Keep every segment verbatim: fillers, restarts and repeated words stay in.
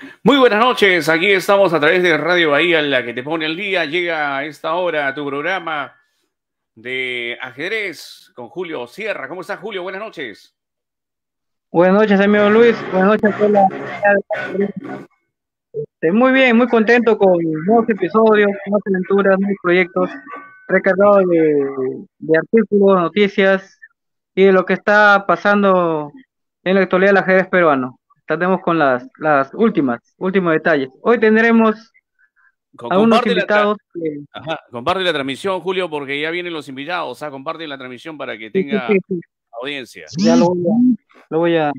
Muy buenas noches, aquí estamos a través de Radio Bahía, la que te pone al día. Llega a esta hora tu programa de ajedrez con Julio Sierra. ¿Cómo estás, Julio? Buenas noches. Buenas noches, amigo Luis. Buenas noches a toda la comunidad. Estoy muy bien, muy contento con nuevos episodios, nuevas aventuras, nuevos proyectos, recargado de, de artículos, noticias y de lo que está pasando en la actualidad del ajedrez peruano. Estaremos con las, las últimas, últimos detalles. Hoy tendremos Co- algunos comparte la, tra- invitados que, Ajá, comparte la transmisión, Julio, porque ya vienen los invitados. ¿Ah? Comparte la transmisión para que sí, sí, tenga sí, sí, audiencia. ya lo voy a, lo voy a,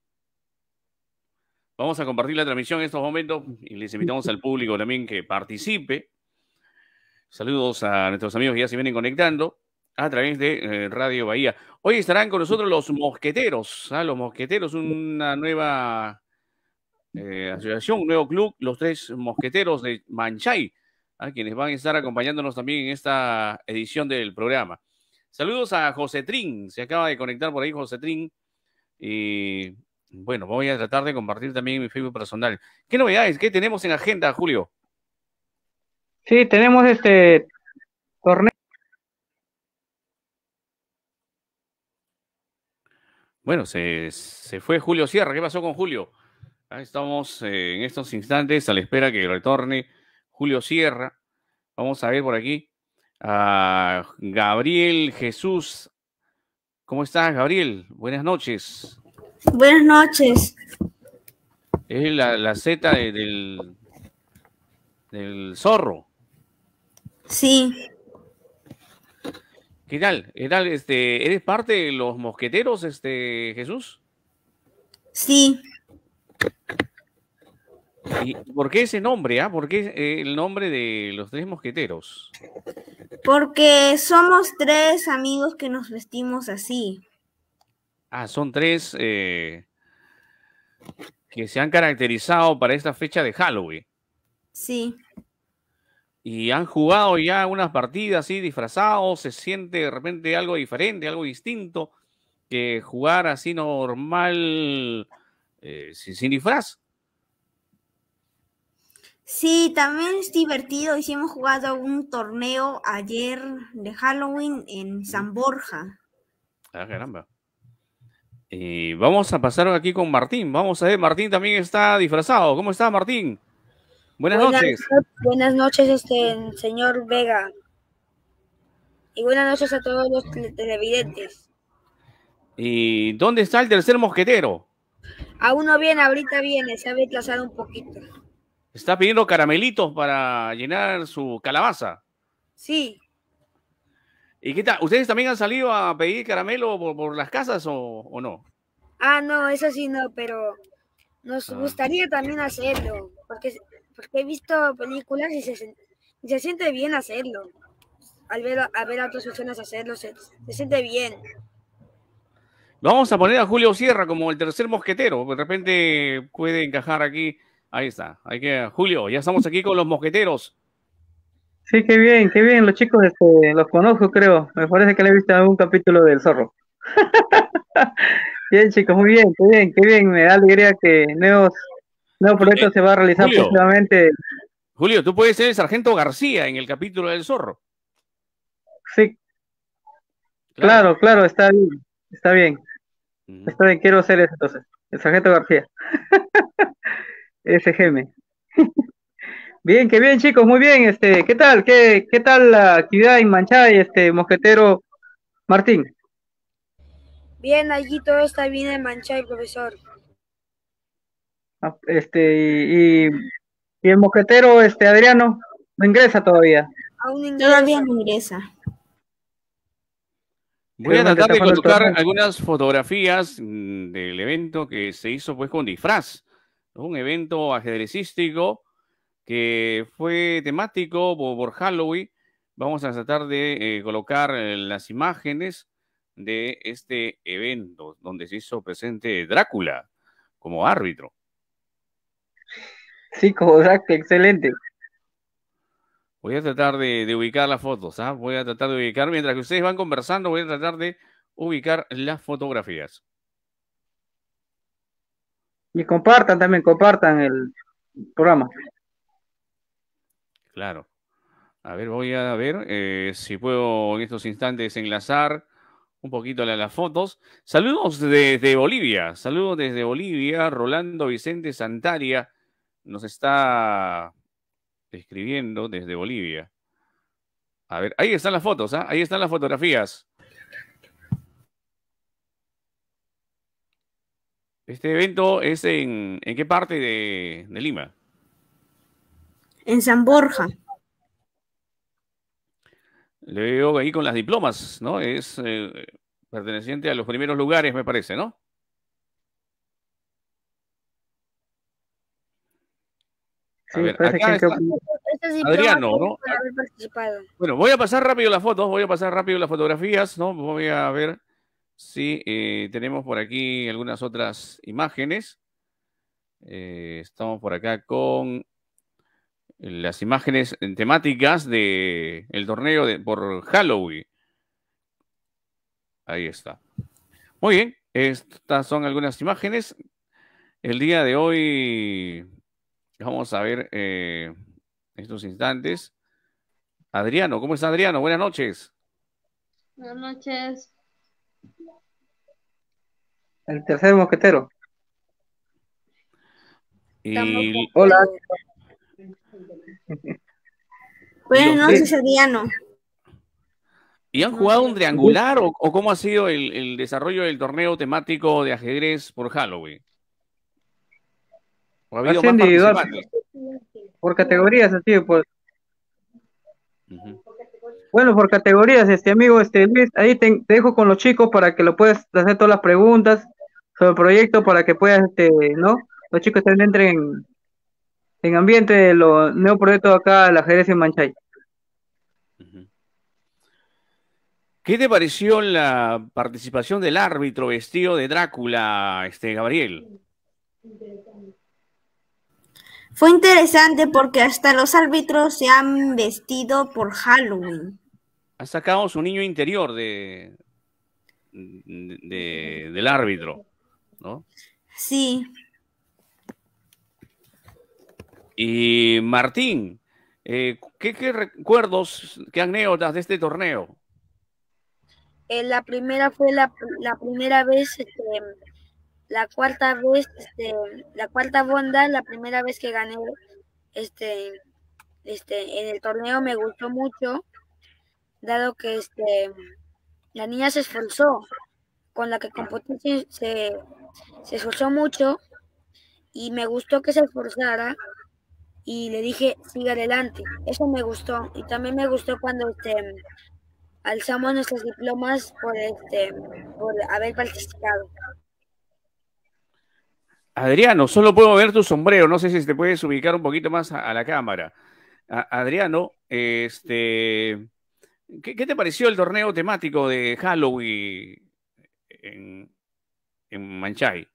Vamos a compartir la transmisión en estos momentos y les invitamos al público también que participe. Saludos a nuestros amigos que ya se vienen conectando a través de eh, Radio Bahía. Hoy estarán con nosotros los Mosqueteros. ¿Ah? Los Mosqueteros, una nueva eh, asociación, un nuevo club, los tres Mosqueteros de Manchay, ¿ah? Quienes van a estar acompañándonos también en esta edición del programa. Saludos a José Trin, se acaba de conectar por ahí José Trin. Y bueno, voy a tratar de compartir también mi Facebook personal. ¿Qué novedades? ¿Qué tenemos en agenda, Julio? sí, tenemos este torneo. Bueno, se, se fue Julio Sierra. ¿Qué pasó con Julio? Ahí estamos eh, en estos instantes a la espera que retorne Julio Sierra. Vamos a ver por aquí a Gabriel Jesús. ¿Cómo estás, Gabriel? Buenas noches. Buenas noches. Es la, la Z de- del, del zorro. Sí, ¿Qué tal? ¿Qué tal? Este, ¿eres parte de los mosqueteros, este, Jesús? sí, ¿Y por qué ese nombre? Ah? ¿Por qué eh, el nombre de los tres mosqueteros? porque somos tres amigos que nos vestimos así. Ah, son tres eh, que se han caracterizado para esta fecha de Halloween. Sí, Y han jugado ya unas partidas así disfrazados, se siente de repente algo diferente, algo distinto que jugar así normal, eh, sin, sin disfraz. sí, también es divertido. Hicimos jugado un torneo ayer de Halloween en San Borja. Ah, caramba. Y vamos a pasar aquí con Martín. Vamos a ver, Martín también está disfrazado. ¿Cómo está, Martín? Buenas Buenas, noches. buenas noches, este señor Vega. Y buenas noches a todos los tele- televidentes. ¿Y dónde está el tercer mosquetero? Aún no viene, ahorita viene, se ha retrasado un poquito. Está pidiendo caramelitos para llenar su calabaza. Sí, ¿Y qué tal? ¿Ustedes también han salido a pedir caramelo por, por las casas o, o no? ah, no, eso sí no, pero nos Ah. gustaría también hacerlo, porque, porque he visto películas y se, sen- y se siente bien hacerlo. Al ver, a- a ver a otras personas hacerlo, se, se siente bien. Vamos a poner a Julio Sierra como el tercer mosquetero. De repente puede encajar aquí. Ahí está. Hay que, Julio, ya estamos aquí con los mosqueteros. Sí, qué bien, qué bien, los chicos este, los conozco, creo. Me parece que le he visto algún capítulo del Zorro. Bien, chicos, muy bien, qué bien, qué bien. Me da alegría que nuevos, nuevos Tú, eh, proyectos se va a realizar Julio, próximamente. Julio, tú puedes ser el sargento García en el capítulo del zorro. Sí, Claro. claro, claro, está bien, está bien, Ujú. está bien, quiero ser eso entonces. El sargento García, S G M. Bien, qué bien, chicos, muy bien. Este, ¿qué tal? ¿Qué, qué tal la actividad en Manchay, este, mosquetero Martín? Bien, allí todo está bien en Manchay, profesor. Ah, Este, y, y el mosquetero, este, Adriano, no ingresa todavía. Aún todavía ingresa. no ingresa. Voy a Seguramente tratar está de jugando el colocar torneo. algunas fotografías mm, del evento que se hizo pues con disfraz. Un evento ajedrecístico que fue temático por, por Halloween. Vamos a tratar de eh, colocar eh, las imágenes de este evento donde se hizo presente Drácula como árbitro. Sí, Kodak, excelente. Voy a tratar de, de ubicar las fotos, ¿ah? Voy a tratar de ubicar, mientras que ustedes van conversando, voy a tratar de ubicar las fotografías. Y compartan también, compartan el, programa. Claro. A ver, voy a ver eh, si puedo en estos instantes enlazar un poquito la- las fotos. Saludos desde Bolivia. Saludos desde Bolivia. Rolando Vicente Santaria nos está escribiendo desde Bolivia. A ver, ahí están las fotos, ¿ah? Ahí están las fotografías. Este evento es en, ¿en qué parte de, de Lima? En San Borja. Le veo ahí con las diplomas, ¿no? Es eh, perteneciente a los primeros lugares, me parece, ¿no? A Sí, ver, parece acá que creo está que... Estos diplomas Adriano, son ¿no? por haber participado. Bueno, voy a pasar rápido las fotos, voy a pasar rápido las fotografías, ¿no? Voy a ver si eh, tenemos por aquí algunas otras imágenes. Eh, estamos por acá con las imágenes temáticas de el torneo de, por Halloween. Ahí está. Muy bien, estas son algunas imágenes. El día de hoy vamos a ver eh, estos instantes. Adriano, ¿cómo está Adriano? Buenas noches. Buenas noches. El tercer mosquetero. Y Hola. Buenas Los- noches, Adriano. ¿Y han jugado un triangular o, o cómo ha sido el, el desarrollo del torneo temático de ajedrez por Halloween? ¿O ha habido Así más individual, participantes? por categorías, así, por, Ujú. bueno, por categorías, este amigo, este Luis, ahí te, te dejo con los chicos para que lo puedas hacer todas las preguntas sobre el proyecto para que puedas, este, ¿no? Los chicos también entren en, en ambiente de lo nuevo proyecto acá, el ajedrez en Manchay. Ujú. ¿Qué te pareció la participación del árbitro vestido de Drácula, este Gabriel? Fue interesante porque hasta los árbitros se han vestido por Halloween. Ha sacado su niño interior de, de- del árbitro, ¿no? Sí, Y Martín, eh, ¿qué, qué recuerdos, qué anécdotas de este torneo? Eh, la primera fue la, la primera vez, este, la cuarta vez, este, la cuarta ronda, la primera vez que gané este, este, en el torneo me gustó mucho, dado que este, la niña se esforzó, con la que competí se, se, se esforzó mucho y me gustó que se esforzara y le dije, siga adelante. Eso me gustó y también me gustó cuando este, alzamos nuestros diplomas por, este, por haber participado. Adriano, solo puedo ver tu sombrero, no sé si te puedes ubicar un poquito más a, a la cámara. A- Adriano, este, ¿qué, qué te pareció el torneo temático de Halloween en, en Manchay?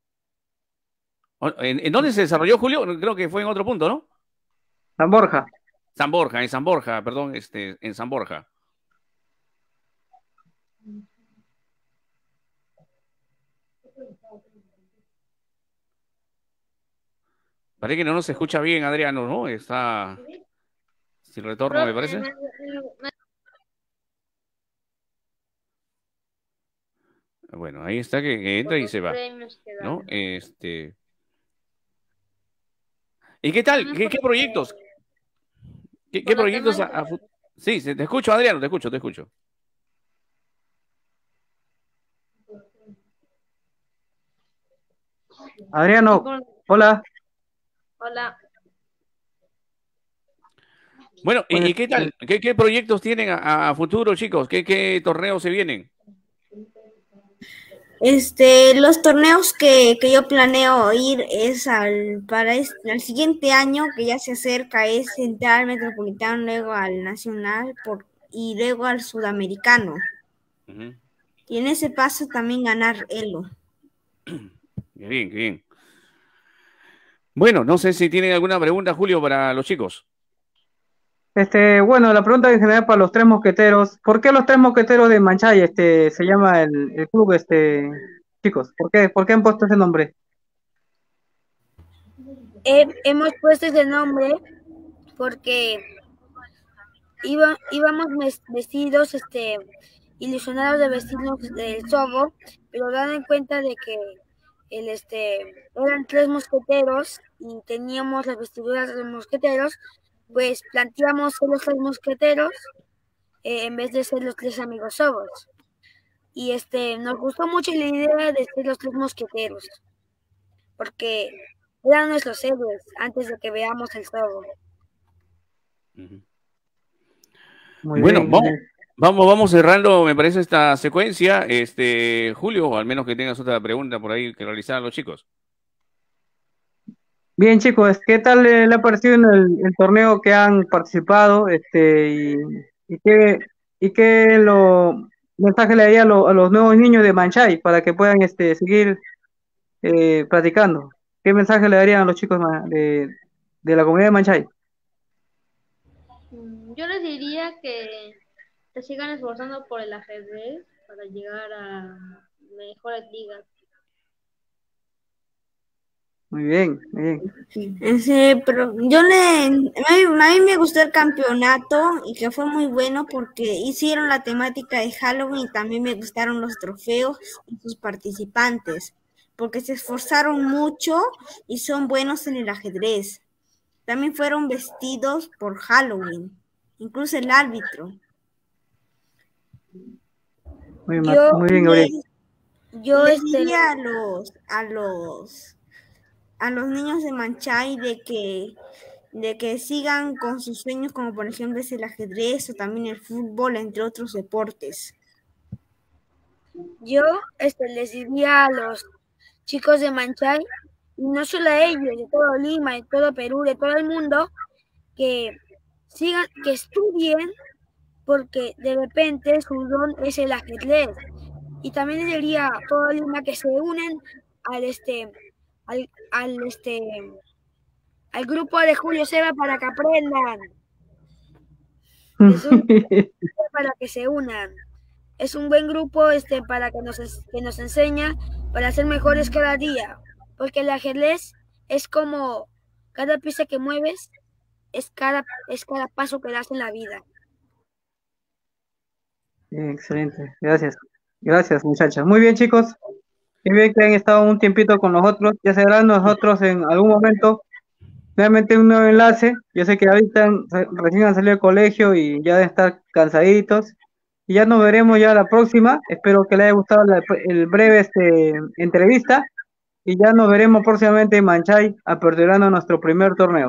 ¿En, en dónde se desarrolló, Julio? Creo que fue en otro punto, ¿no? San Borja. San Borja, en San Borja, perdón, este, en San Borja. Parece que no nos escucha bien, Adriano, ¿no? Está sin retorno, me parece. Bueno, ahí está que, que entra y se va, ¿no? Este. ¿Y qué tal? ¿Qué, qué proyectos? ¿Qué, qué proyectos a, a fu- Sí, se- te escucho, Adriano, te escucho, te escucho. Adriano, hola. Hola. Bueno, ¿y, Pues, y qué tal? ¿Qué, qué proyectos tienen a, a futuro, chicos? ¿Qué, qué torneos se vienen? este, los torneos que, que yo planeo ir es al, para este, al siguiente año, que ya se acerca, es entrar al Metropolitano, luego al Nacional por, y luego al Sudamericano. Ujú. Y en ese paso también ganar Elo. Qué bien, qué bien. Bueno, no sé si tienen alguna pregunta, Julio, para los chicos. Este, bueno, la pregunta en general para los tres mosqueteros. ¿Por qué los tres mosqueteros de Manchay, este, se llama el, el club, este, chicos? ¿Por qué, por qué han puesto ese nombre? He- hemos puesto ese nombre porque iba, íbamos mes- vestidos, este, ilusionados de vestirnos del Sobo, pero dan en cuenta de que el, este, eran tres mosqueteros y teníamos las vestiduras de los mosqueteros, pues planteamos ser los tres mosqueteros eh, en vez de ser los tres amigos Sobos. Y este, nos gustó mucho la idea de ser los tres mosqueteros, porque eran nuestros héroes antes de que veamos el Sobo. Ujú. Muy Bueno, bien. vamos, vamos, vamos cerrando, me parece, esta secuencia. Este, Julio, al menos que tengas otra pregunta por ahí que realizar a los chicos. Bien, chicos, ¿qué tal le, le ha parecido en el, el torneo que han participado? Este, y, y qué, y qué lo, mensaje le daría a, lo- a los nuevos niños de Manchay para que puedan este, seguir eh, practicando? ¿Qué mensaje le darían a los chicos ma- de, de la comunidad de Manchay? Mm, Yo les diría que se sigan esforzando por el ajedrez para llegar a mejores ligas. Muy bien, muy bien. Ese, pero yo le, a mí, a mí me gustó el campeonato y que fue muy bueno porque hicieron la temática de Halloween y también me gustaron los trofeos y sus participantes, porque se esforzaron mucho y son buenos en el ajedrez. También fueron vestidos por Halloween, incluso el árbitro. Muy, ma- Yo muy bien, Gabriel. les, yo Les este, diría a los, a los, a los niños de Manchay de que, de que sigan con sus sueños, como por ejemplo es el ajedrez o también el fútbol, entre otros deportes. yo este, les diría a los chicos de Manchay, y no solo a ellos, de todo Lima, de todo Perú, de todo el mundo, que sigan, que estudien, porque de repente su don es el ajedrez. Y también les diría a todo Lima que se unen al este, al, al este, al grupo de Julio Seba para que aprendan. Es un grupo para que se unan. Es un buen grupo este, para que nos, que nos enseña para ser mejores cada día. Porque el ajedrez es como cada pieza que mueves, es cada, es cada paso que das en la vida. Bien, excelente, gracias. Gracias, muchachas. Muy bien, chicos. Qué bien que han estado un tiempito con nosotros. Ya serán nosotros en algún momento nuevamente un nuevo enlace. Yo sé que ahorita han- recién han salido del colegio y ya deben estar cansaditos. Y ya nos veremos ya la próxima. Espero que les haya gustado la- el breve este, entrevista. Y ya nos veremos próximamente en Manchay, aperturando nuestro primer torneo.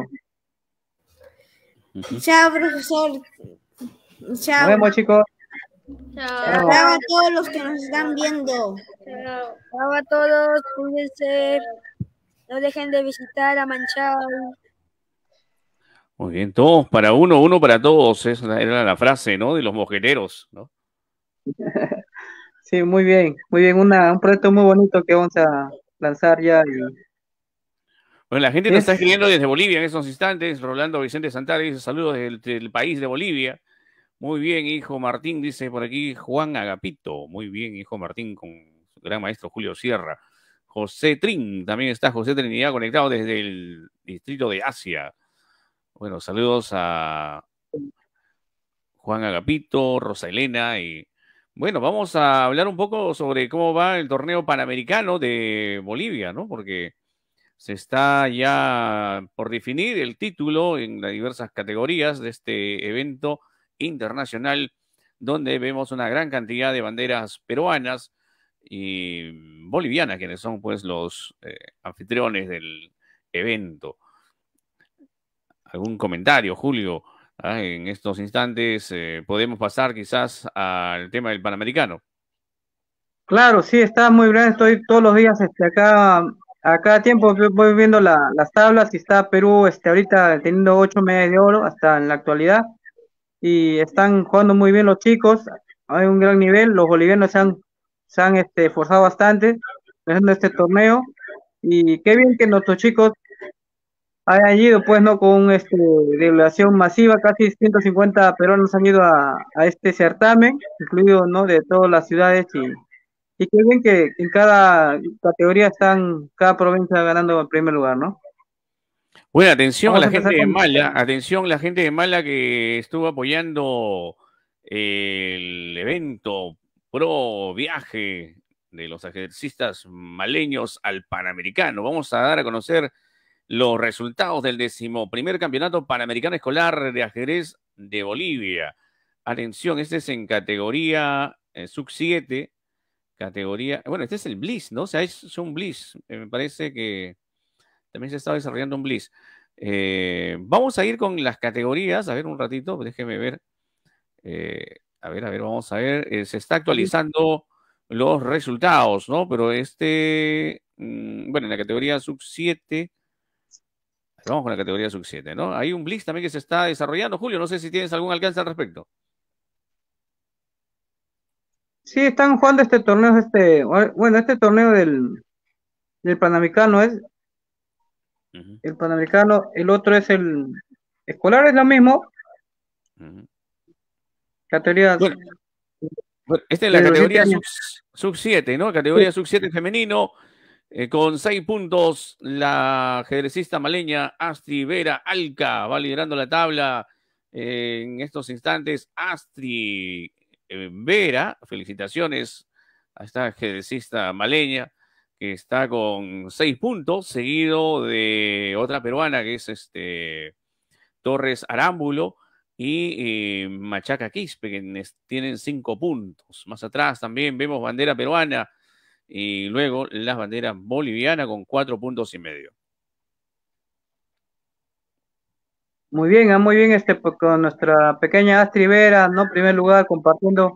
Ujú. Chao, profesor. Nos Chao. vemos, chicos. Chao. Chao a todos los que nos están viendo. Chao. Chao a todos, cuídense, no dejen de visitar a Manchay. Muy bien, todos para uno, uno para todos. Esa era la frase, ¿no? De los mosqueteros, ¿no? Sí, muy bien, muy bien. Una, un proyecto muy bonito que vamos a lanzar ya. Y Bueno, la gente nos es, está escribiendo desde Bolivia en estos instantes. Rolando Vicente Santana dice saludos del, del país de Bolivia. Muy bien, hijo Martín, dice por aquí Juan Agapito. Muy bien, hijo Martín, con su gran maestro Julio Sierra. José Trin, también está José Trinidad conectado desde el distrito de Asia. Bueno, saludos a Juan Agapito, Rosa Elena y bueno, vamos a hablar un poco sobre cómo va el torneo panamericano de Bolivia, ¿no? Porque se está ya por definir el título en las diversas categorías de este evento internacional donde vemos una gran cantidad de banderas peruanas y bolivianas, quienes son pues los eh, anfitriones del evento. ¿Algún comentario, Julio? Ah, en estos instantes eh, podemos pasar quizás al tema del Panamericano. claro, sí, está muy bien. Estoy todos los días este, acá, a cada tiempo voy voy viendo la- las tablas y está Perú este, ahorita teniendo ocho medallas de oro hasta en la actualidad y están jugando muy bien los chicos. Hay un gran nivel. Los bolivianos se han, se han este, esforzado bastante haciendo este torneo y qué bien que nuestros chicos hayan ido, pues, ¿no? Con este, delegación masiva, casi ciento cincuenta peruanos han ido a, a este certamen, incluido, ¿no? De todas las ciudades y, y qué bien que en cada categoría están, cada provincia ganando en primer lugar, ¿no? Bueno, atención a Vamos a la gente empezar de con... Mala, atención la gente de Mala que estuvo apoyando el evento pro viaje de los ajedrecistas maleños al Panamericano. Vamos a dar a conocer los resultados del decimoprimer campeonato panamericano escolar de ajedrez de Bolivia. Atención, este es en categoría eh, sub siete, categoría, bueno, este es el Bliss, ¿no? O sea, es, es un Bliss, eh, me parece que también se está desarrollando un Bliss. Eh, vamos a ir con las categorías, a ver un ratito, déjeme ver. Eh, a ver, a ver, vamos a ver. Eh, se está actualizando los resultados, ¿no? Pero este, mmm, bueno, en la categoría sub siete, vamos con la categoría sub siete, ¿no? Hay un Blitz también que se está desarrollando. Julio, no sé si tienes algún alcance al respecto. Sí, están jugando este torneo, este, bueno, este torneo del, del Panamericano es uh -huh. el Panamericano, el otro es el escolar, es lo mismo. Uh -huh. Categorías. Bueno, bueno, esta es la categoría sub siete, ¿no? Categoría sí. sub siete femenino. Eh, con seis puntos, la ajedrecista maleña Astri Vera Alca va liderando la tabla eh, en estos instantes. Astri eh, Vera, felicitaciones a esta ajedrecista maleña que está con seis puntos, seguido de otra peruana que es este Torres Arámbulo y eh, Machaca Quispe, que tienen cinco puntos. Más atrás también vemos bandera peruana y luego las banderas bolivianas con cuatro puntos y medio. Muy bien, muy bien, este con nuestra pequeña Astri Vera, ¿no? Primer lugar, compartiendo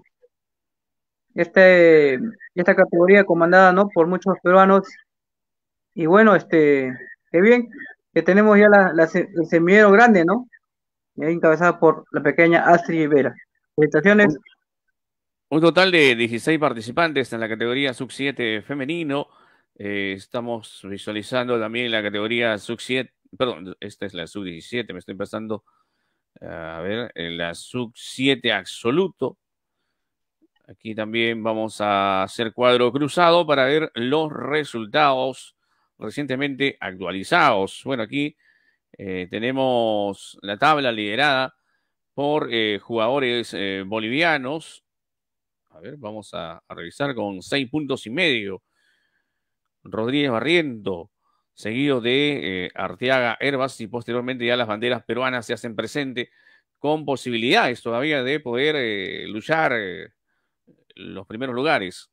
este, esta categoría comandada, ¿no? Por muchos peruanos. Y bueno, este, qué bien, que tenemos ya la, la, el semillero grande, ¿no? Encabezada por la pequeña Astri Vera. Felicitaciones. Un, un total de dieciséis participantes en la categoría sub siete femenino. Eh, estamos visualizando también la categoría sub siete, perdón, esta es la sub diecisiete, me estoy pasando, a ver, en la sub siete absoluto. Aquí también vamos a hacer cuadro cruzado para ver los resultados recientemente actualizados. Bueno, aquí eh, tenemos la tabla liderada por eh, jugadores eh, bolivianos. A ver, vamos a, a revisar con seis puntos y medio. Rodríguez Barriento, seguido de eh, Arteaga Herbas, y posteriormente ya las banderas peruanas se hacen presente con posibilidades todavía de poder eh, luchar eh, los primeros lugares.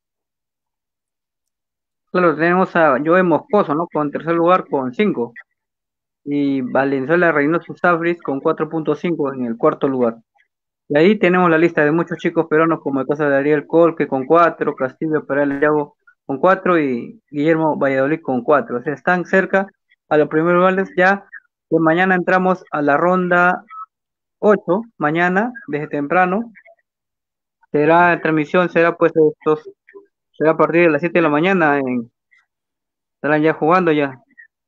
Claro, tenemos a Joe Moscoso, ¿no? Con tercer lugar con cinco. Y Valenzuela Reynoso Safris con cuatro punto cinco en el cuarto lugar. Y ahí tenemos la lista de muchos chicos peruanos, como el caso de Ariel Colque con cuatro, Castillo Peral Llago con cuatro y Guillermo Valladolid con cuatro. O sea, están cerca a los primeros lugares ya. Que mañana entramos a la ronda ocho, mañana, desde temprano. Será transmisión, será pues estos, será a partir de las siete de la mañana. En, estarán ya jugando ya.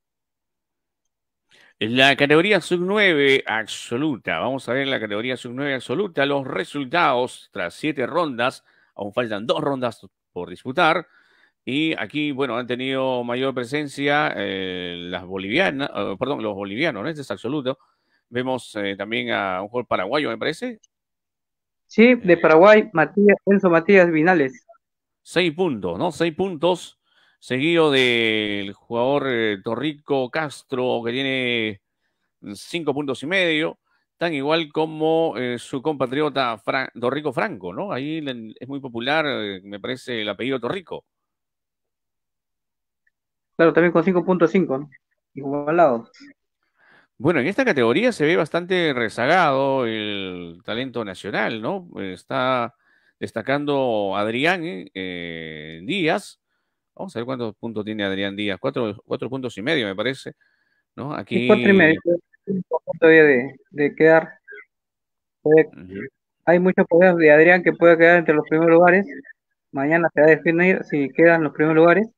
La categoría sub nueve absoluta. Vamos a ver la categoría sub nueve absoluta. Los resultados tras siete rondas. Aún faltan dos rondas por disputar. Y aquí, bueno, han tenido mayor presencia eh, las bolivianas, eh, perdón, los bolivianos, ¿no? Este es absoluto. Vemos eh, también a un jugador paraguayo, me parece. Sí, de Paraguay, Matías, Enzo Matías Vinales. Seis puntos, ¿no? Seis puntos. Seguido del jugador eh, Torrico Castro, que tiene cinco puntos y medio. Tan igual como eh, su compatriota Fra Torrico Franco, ¿no? Ahí es muy popular, eh, me parece, el apellido Torrico. Claro, también con cinco punto cinco, ¿no? Igualados. Bueno, en esta categoría se ve bastante rezagado el talento nacional, ¿no? Está destacando Adrián eh, Díaz. Vamos a ver cuántos puntos tiene Adrián Díaz. Cuatro, cuatro puntos y medio, me parece, ¿no? Aquí... Sí, cuatro y medio. Todavía de, de quedar. Puede, uh-huh. Hay muchos poderes de Adrián que puede quedar entre los primeros lugares. Mañana se va a definir si quedan los primeros lugares.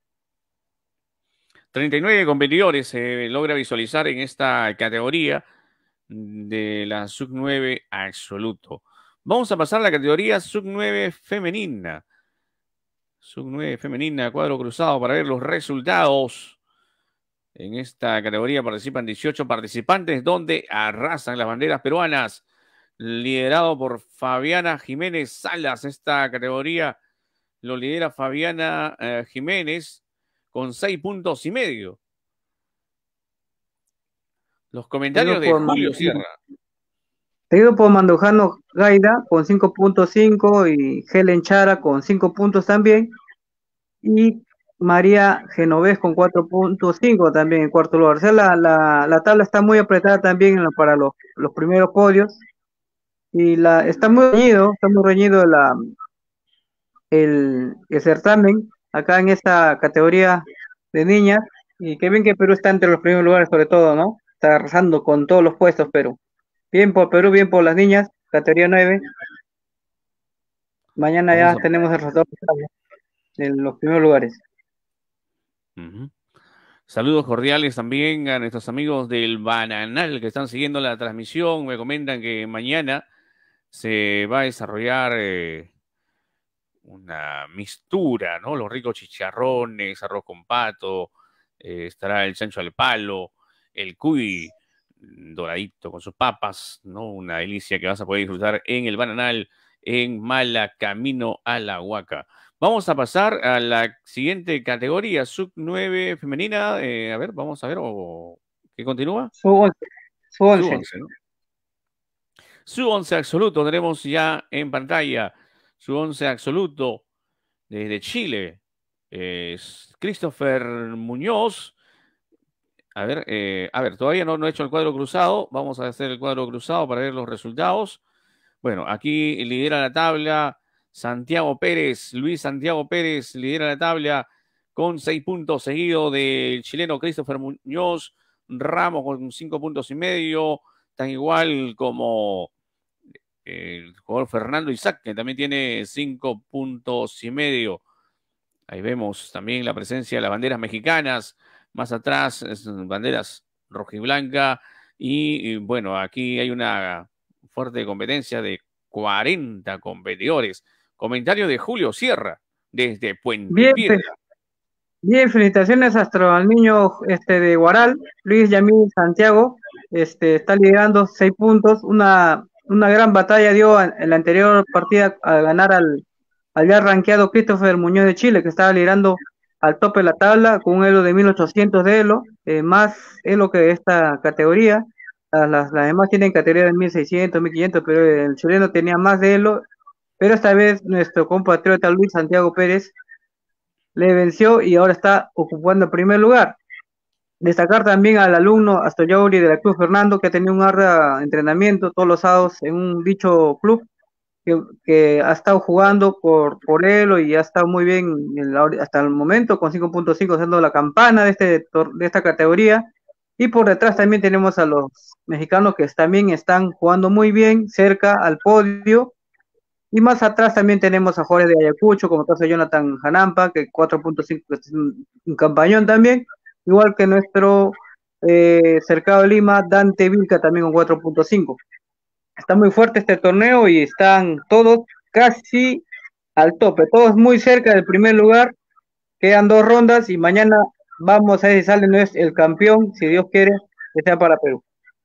treinta y nueve competidores se eh, logra visualizar en esta categoría de la sub nueve absoluto. Vamos a pasar a la categoría sub nueve femenina. sub nueve femenina, cuadro cruzado para ver los resultados. En esta categoría participan dieciocho participantes, donde arrasan las banderas peruanas, liderado por Fabiana Jiménez Salas. Esta categoría lo lidera Fabiana eh, Jiménez con seis puntos y medio. Los comentarios de Julio Sierra. Seguido por Mandujano Gaida con cinco punto cinco y Helen Chara con cinco puntos también. Y María Genovés con cuatro punto cinco también en cuarto lugar. O sea, la, la, la tabla está muy apretada también para los, los primeros podios. Y la está muy reñido, está muy reñido la, el, el certamen acá en esta categoría de niñas. Y qué bien que Perú está entre los primeros lugares sobre todo, ¿no? Está arrasando con todos los puestos Perú. Bien por Perú, bien por las niñas, categoría nueve. Mañana ya Vamos a... tenemos el resultado de los primeros lugares. Uh-huh. Saludos cordiales también a nuestros amigos del Bananal que están siguiendo la transmisión. Me comentan que mañana se va a desarrollar eh, una mistura, ¿no? Los ricos chicharrones, arroz con pato, eh, estará el chancho al palo, el cuy doradito con sus papas, ¿no? Una delicia que vas a poder disfrutar en el Bananal, en Mala, camino a la Huaca. Vamos a pasar a la siguiente categoría, sub nueve femenina. Eh, a ver, vamos a ver, o ¿qué continúa? sub once. sub once. sub once, ¿no? sub once absoluto, tenemos ya en pantalla. sub once absoluto desde Chile. Es Christopher Muñoz. A ver, eh, a ver, todavía no, no he hecho el cuadro cruzado. Vamos a hacer el cuadro cruzado para ver los resultados. Bueno, aquí lidera la tabla Santiago Pérez, Luis Santiago Pérez lidera la tabla con seis puntos, seguido del chileno Christopher Muñoz, Ramos con cinco puntos y medio, tan igual como el jugador Fernando Isaac, que también tiene cinco puntos y medio. Ahí vemos también la presencia de las banderas mexicanas, más atrás banderas rojiblanca, y, y bueno, aquí hay una fuerte competencia de cuarenta competidores. Comentario de Julio Sierra, desde Puente Bien, Piedra. Bien, felicitaciones hasta al niño este de Guaral, Luis Yamil Santiago, este está liderando seis puntos, una, una gran batalla dio en la anterior partida al ganar al, al ya rankeado Christopher Muñoz de Chile, que estaba liderando al tope de la tabla con un elo de mil ochocientos de elo, eh, más elo que esta categoría. Las, las, las demás tienen categoría de mil seiscientos, mil quinientos, pero el chileno tenía más de elo, pero esta vez nuestro compatriota Luis Santiago Pérez le venció y ahora está ocupando el primer lugar. Destacar también al alumno Astoyauri de la Cruz Fernando, que tenía un arduo entrenamiento todos los sábados en un dicho club, que, que ha estado jugando por, por él y ha estado muy bien el, hasta el momento, con cinco punto cinco siendo la campana de, este, de esta categoría. Y por detrás también tenemos a los mexicanos que también están jugando muy bien, cerca al podio. Y más atrás también tenemos a jugadores de Ayacucho, como caso Jonathan Janampa, que cuatro punto cinco es un, un campañón también, igual que nuestro eh, cercado de Lima, Dante Vilca, también con cuatro punto cinco. Está muy fuerte este torneo y están todos casi al tope, todos muy cerca del primer lugar. Quedan dos rondas y mañana vamos a ver si sale el campeón, si Dios quiere, que sea para Perú.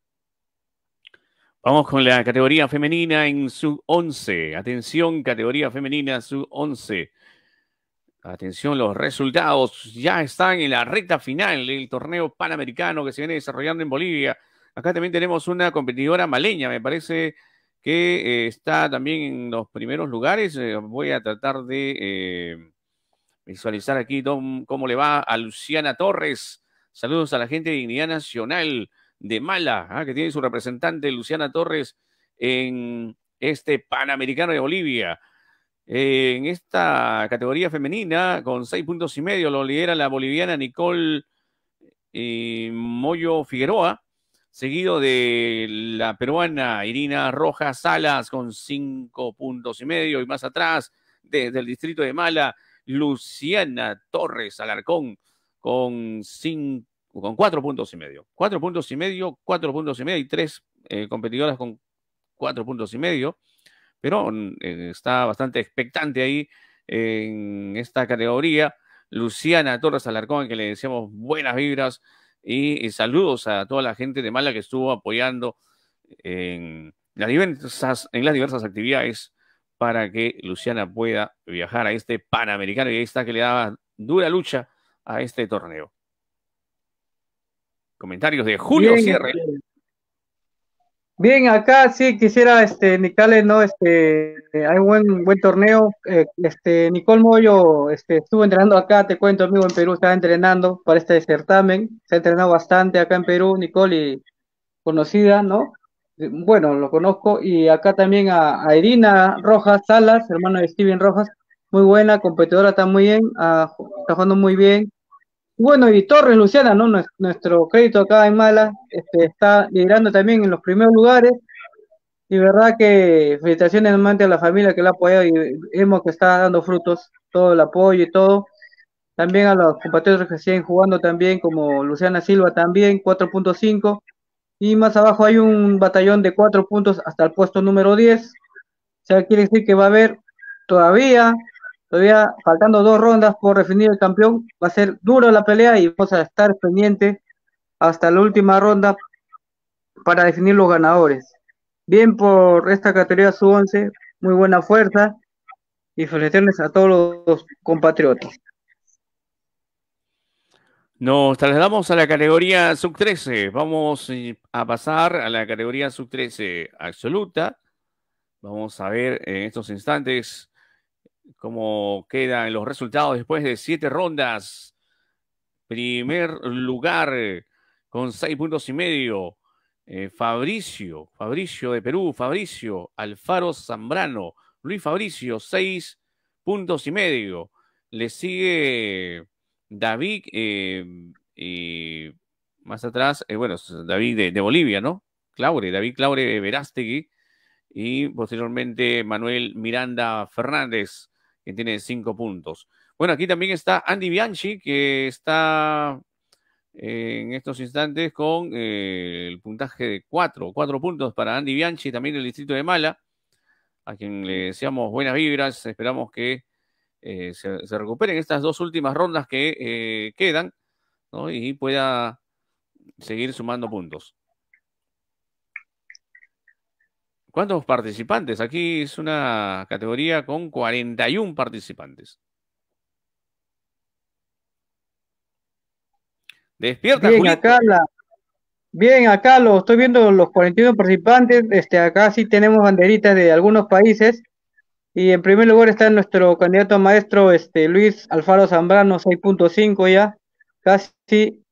Vamos con la categoría femenina en sub once. Atención, categoría femenina sub once. Atención, los resultados ya están en la recta final del torneo panamericano que se viene desarrollando en Bolivia. Acá también tenemos una competidora maleña, me parece que eh, está también en los primeros lugares. Eh, voy a tratar de eh, visualizar aquí don, cómo le va a Luciana Torres. Saludos a la gente de Dignidad Nacional de Mala, ¿eh? Que tiene su representante Luciana Torres en este Panamericano de Bolivia. Eh, en esta categoría femenina, con seis puntos y medio, lo lidera la boliviana Nicole eh, Moyo Figueroa, seguido de la peruana Irina Rojas Salas con cinco puntos y medio, y más atrás, desde el distrito de Mala, Luciana Torres Alarcón con cinco con cuatro puntos y medio. Cuatro puntos y medio, cuatro puntos y medio y tres eh, competidoras con cuatro puntos y medio. Pero eh, está bastante expectante ahí en esta categoría. Luciana Torres Alarcón, que le deseamos buenas vibras Y, y saludos a toda la gente de Mala que estuvo apoyando en las diversas, en las diversas actividades para que Luciana pueda viajar a este Panamericano, y ahí está que le daba dura lucha a este torneo. Comentarios de Julio Bien, Sierra. este, bien, acá sí quisiera, este, Nicale, no, este, hay buen, buen torneo. Eh, este, Nicole Moyo, este, estuvo entrenando acá, te cuento, amigo, en Perú, estaba entrenando para este certamen, se ha entrenado bastante acá en Perú, Nicole, y conocida, ¿no? Eh, Bueno, lo conozco, y acá también a, a Irina Rojas Salas, hermana de Steven Rojas, muy buena, competidora, está muy bien, ah, está jugando muy bien. Bueno, y Torres Luciana, ¿no? Nues- Nuestro crédito acá en Mala, este, está liderando también en los primeros lugares, y verdad que felicitaciones nuevamente a la familia que la ha apoyado, y vemos que está dando frutos, todo el apoyo y todo. También a los compatriotas que siguen jugando también, como Luciana Silva también, cuatro punto cinco, y más abajo hay un batallón de cuatro puntos hasta el puesto número diez. O sea, quiere decir que va a haber todavía, todavía faltando dos rondas por definir el campeón. Va a ser dura la pelea y vamos a estar pendientes hasta la última ronda para definir los ganadores. Bien por esta categoría sub once, muy buena fuerza, y felicitaciones a todos los compatriotas. Nos trasladamos a la categoría sub trece. Vamos eh, a pasar a la categoría sub trece absoluta. Vamos a ver en estos instantes cómo quedan los resultados después de siete rondas. Primer lugar eh, con seis puntos y medio. eh, Fabricio, Fabricio de Perú, Fabricio Alfaro Zambrano, Luis Fabricio, seis puntos y medio. Le sigue David, eh, y más atrás, eh, bueno, David de, de Bolivia, ¿no? Claure, David Claure Verástegui, y posteriormente Manuel Miranda Fernández, que tiene cinco puntos. Bueno, aquí también está Andy Bianchi, que está eh, en estos instantes con eh, el puntaje de cuatro, cuatro puntos para Andy Bianchi, también del distrito de Mala, a quien le deseamos buenas vibras. Esperamos que eh, se, se recuperen estas dos últimas rondas que eh, quedan, ¿no? Y pueda seguir sumando puntos. ¿Cuántos participantes? Aquí es una categoría con cuarenta y uno participantes. Despierta, Bien, Julito. acá la, bien, acá lo estoy viendo los cuarenta y uno participantes. Este, acá sí tenemos banderitas de algunos países. Y en primer lugar está nuestro candidato a maestro, este, Luis Alfaro Zambrano, seis punto cinco ya, casi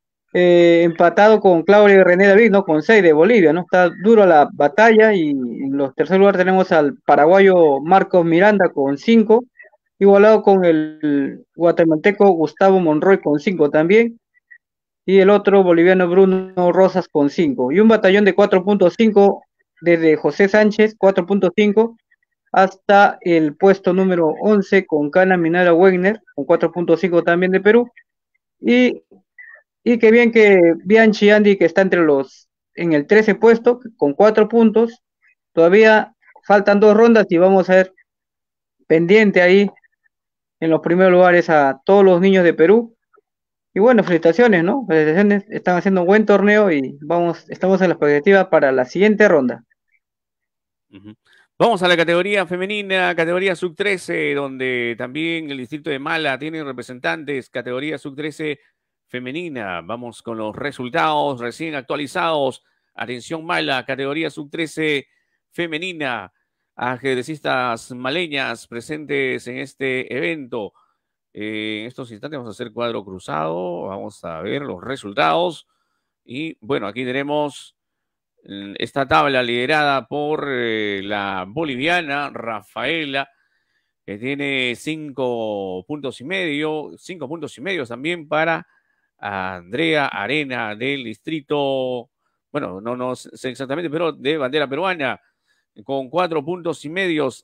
eh, empatado con Claudio René David, ¿no? Con seis de Bolivia, ¿no? Está duro la batalla. Y en los tercer lugar tenemos al paraguayo Marcos Miranda con cinco, igualado con el guatemalteco Gustavo Monroy con cinco también, y el otro boliviano Bruno Rosas con cinco, y un batallón de cuatro punto cinco desde José Sánchez, cuatro punto cinco, hasta el puesto número once con Cana Minara Wegner, con cuatro punto cinco también de Perú. Y, y qué bien que Bianchi Andy, que está entre los, en el trece puesto, con cuatro puntos. Todavía faltan dos rondas y vamos a ver pendiente ahí en los primeros lugares a todos los niños de Perú. Y bueno, felicitaciones, ¿no? Felicitaciones, están haciendo un buen torneo y vamos, estamos en la expectativa para la siguiente ronda. Uh-huh. Vamos a la categoría femenina, categoría sub trece, donde también el distrito de Mala tiene representantes, categoría sub trece femenina. Vamos con los resultados recién actualizados. Atención, Mala, categoría sub trece femenina. Ajedrecistas maleñas presentes en este evento. Eh, en estos instantes vamos a hacer cuadro cruzado. Vamos a ver los resultados. Y bueno, aquí tenemos esta tabla liderada por eh, la boliviana Rafaela, que tiene cinco puntos y medio, cinco puntos y medio también para Andrea Arena del distrito, bueno, no, no sé exactamente, pero de bandera peruana, con cuatro puntos y medios.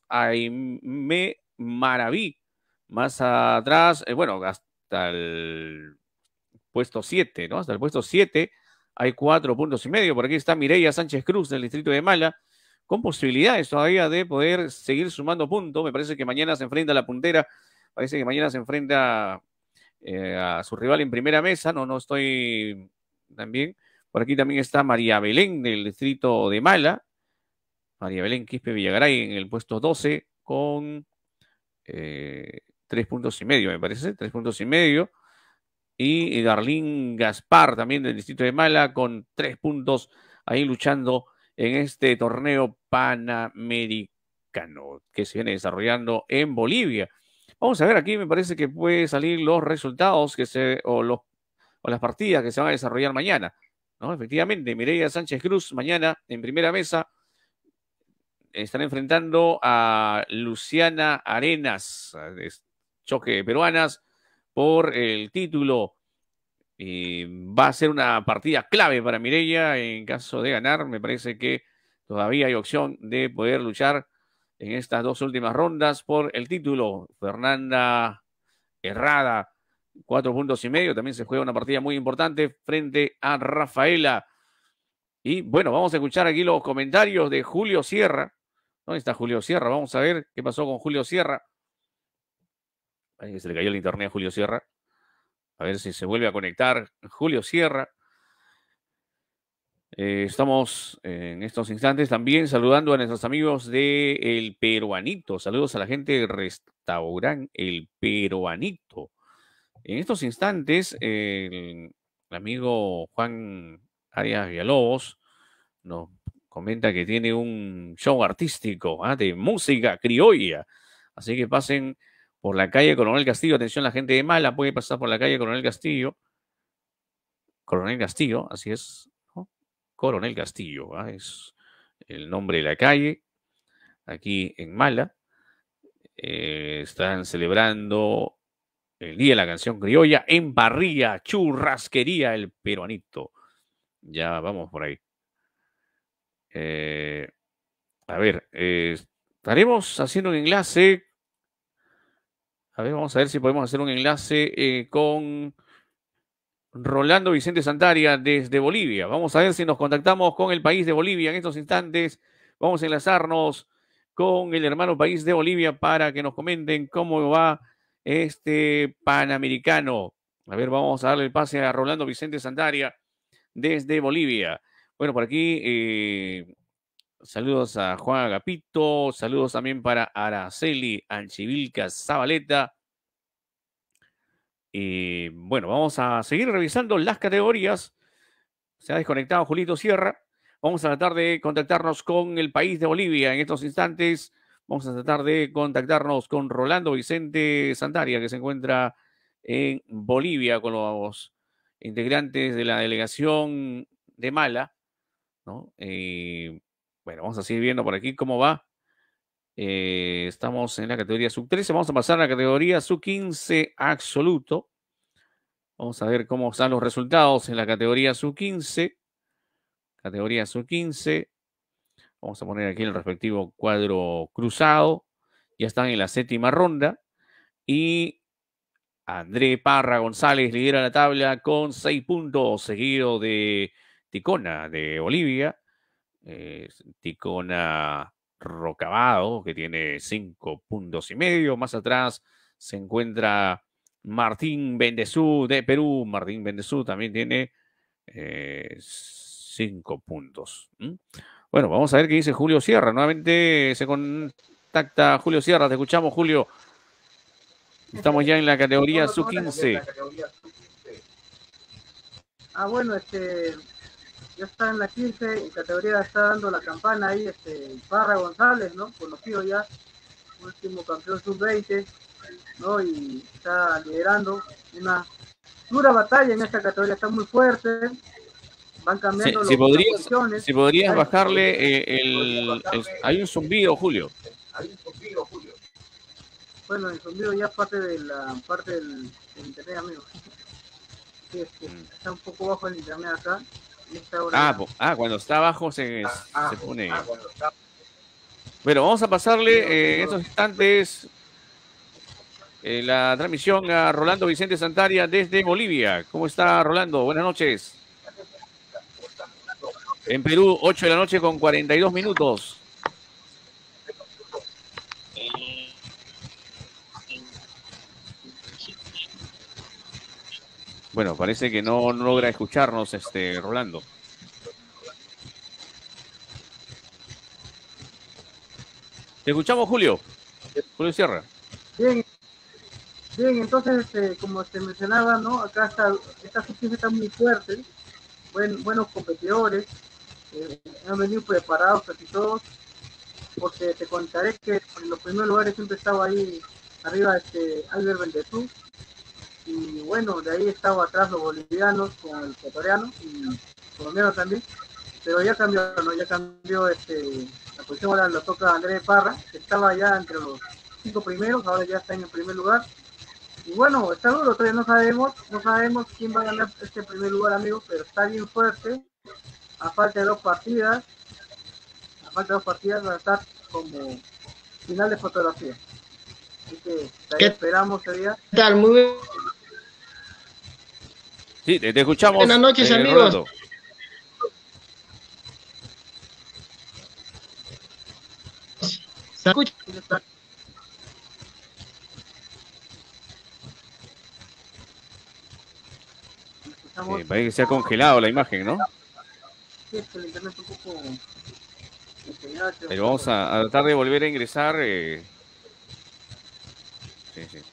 Aime Maraví, más atrás, eh, bueno, hasta el puesto siete, ¿no? Hasta el puesto siete hay cuatro puntos y medio. Por aquí está Mireia Sánchez Cruz del distrito de Mala, con posibilidades todavía de poder seguir sumando puntos. Me parece que mañana se enfrenta a la puntera, parece que mañana se enfrenta eh, a su rival en primera mesa. No, no estoy tan bien. Por aquí también está María Belén del distrito de Mala. María Belén Quispe Villagaray en el puesto doce con eh, tres puntos y medio, me parece, tres puntos y medio. Y Darlín Gaspar también del distrito de Mala con tres puntos ahí luchando en este torneo panamericano que se viene desarrollando en Bolivia. Vamos a ver aquí, me parece que puede salir los resultados que se, o, los, o las partidas que se van a desarrollar mañana, ¿no? Efectivamente, Mireia Sánchez Cruz mañana en primera mesa están enfrentando a Luciana Arenas, choque de peruanas por el título. Y va a ser una partida clave para Mireia en caso de ganar. Me parece que todavía hay opción de poder luchar en estas dos últimas rondas por el título. Fernanda Herrada, cuatro puntos y medio. También se juega una partida muy importante frente a Rafaela. Y bueno, vamos a escuchar aquí los comentarios de Julio Sierra. ¿Dónde está Julio Sierra? Vamos a ver qué pasó con Julio Sierra. Ahí se le cayó el internet a Julio Sierra. A ver si se vuelve a conectar Julio Sierra. Eh, estamos en estos instantes también saludando a nuestros amigos de El Peruanito. Saludos a la gente del restaurante El Peruanito. En estos instantes, eh, el amigo Juan Arias Villalobos nos comenta que tiene un show artístico ¿eh? de música criolla. Así que pasen por la calle Coronel Castillo. Atención, la gente de Mala puede pasar por la calle Coronel Castillo. Coronel Castillo, así es. ¿no? Coronel Castillo, ¿eh? es el nombre de la calle. Aquí en Mala. Eh, están celebrando el Día de la Canción Criolla en Parrilla, Churrasquería El Peruanito. Ya vamos por ahí. Eh, a ver, eh, estaremos haciendo un enlace. A ver, vamos a ver si podemos hacer un enlace eh, con Rolando Vicente Santaria desde Bolivia. Vamos a ver si nos contactamos con el país de Bolivia en estos instantes. Vamos a enlazarnos con el hermano país de Bolivia para que nos comenten cómo va este Panamericano. A ver, vamos a darle el pase a Rolando Vicente Santaria desde Bolivia. Bueno, por aquí eh, saludos a Juan Agapito, saludos también para Araceli Anchivilca Zabaleta. Y bueno, vamos a seguir revisando las categorías. Se ha desconectado Julito Sierra. Vamos a tratar de contactarnos con el país de Bolivia en estos instantes. Vamos a tratar de contactarnos con Rolando Vicente Santaria, que se encuentra en Bolivia con los integrantes de la delegación de Mala, ¿no? Eh, bueno, vamos a seguir viendo por aquí cómo va. Eh, estamos en la categoría sub trece. Vamos a pasar a la categoría sub quince absoluto. Vamos a ver cómo están los resultados en la categoría sub quince. Categoría sub quince. Vamos a poner aquí el respectivo cuadro cruzado. Ya están en la séptima ronda. Y André Parra González lidera la tabla con seis puntos, seguido de Ticona de Bolivia. Eh, Ticona Rocabado, que tiene cinco puntos y medio. Más atrás se encuentra Martín Bendezú de Perú. Martín Bendezú también tiene eh, cinco puntos. ¿Mm? Bueno, vamos a ver qué dice Julio Sierra. Nuevamente se contacta Julio Sierra. Te escuchamos, Julio. Estamos ya en la categoría sub quince. Ah, bueno, este... ya está en la quince, en categoría está dando la campana ahí, este, Parra González, ¿no? Conocido ya, último campeón sub veinte, ¿no? Y está liderando una dura batalla en esta categoría, está muy fuerte, van cambiando sí, si los, podrías, las posiciones. Si podrías bajarle eh, el, el... Hay un zumbido, Julio. Hay un zumbido, Julio. Bueno, el zumbido ya es parte de la parte del, del internet, amigo. Sí, es que mm. está un poco bajo el internet acá. Ah, ah, cuando está abajo se, ah, se pone. Ah, está... Bueno, vamos a pasarle eh, en estos instantes eh, la transmisión a Rolando Vicente Santaria desde Bolivia. ¿Cómo está, Rolando? Buenas noches. En Perú, ocho de la noche con cuarenta y dos minutos. Bueno, parece que no, no logra escucharnos, este, Rolando. Te escuchamos, Julio. Julio Sierra. Bien, bien, entonces, este, como te mencionaba, ¿no? Acá está, esta subciencia está muy fuerte, buen, buenos competidores, eh, han venido preparados casi todos, porque te contaré que en los primeros lugares siempre estaba ahí arriba este Albert Bendezú, y bueno, de ahí estaba atrás los bolivianos con el ecuatoriano y colombianos también, pero ya cambió, ¿no? Ya cambió este, la posición, ahora lo toca Andrés Parra, que estaba ya entre los cinco primeros, ahora ya está en el primer lugar. Y bueno, está duro, todavía no sabemos, no sabemos quién va a ganar este primer lugar, amigos, pero está bien fuerte, a falta de dos partidas, a falta de dos partidas va a estar como final de fotografía. Así que ¿Qué esperamos ese día. ¿Qué tal? Muy bien. Sí, te, te escuchamos. Buenas noches, eh, amigos. Rolando. ¿Se escucha? Eh, parece que se ha congelado la imagen, ¿no? Sí, es que el internet es un poco... Pero vamos a, a tratar de volver a ingresar. Eh... Sí, sí.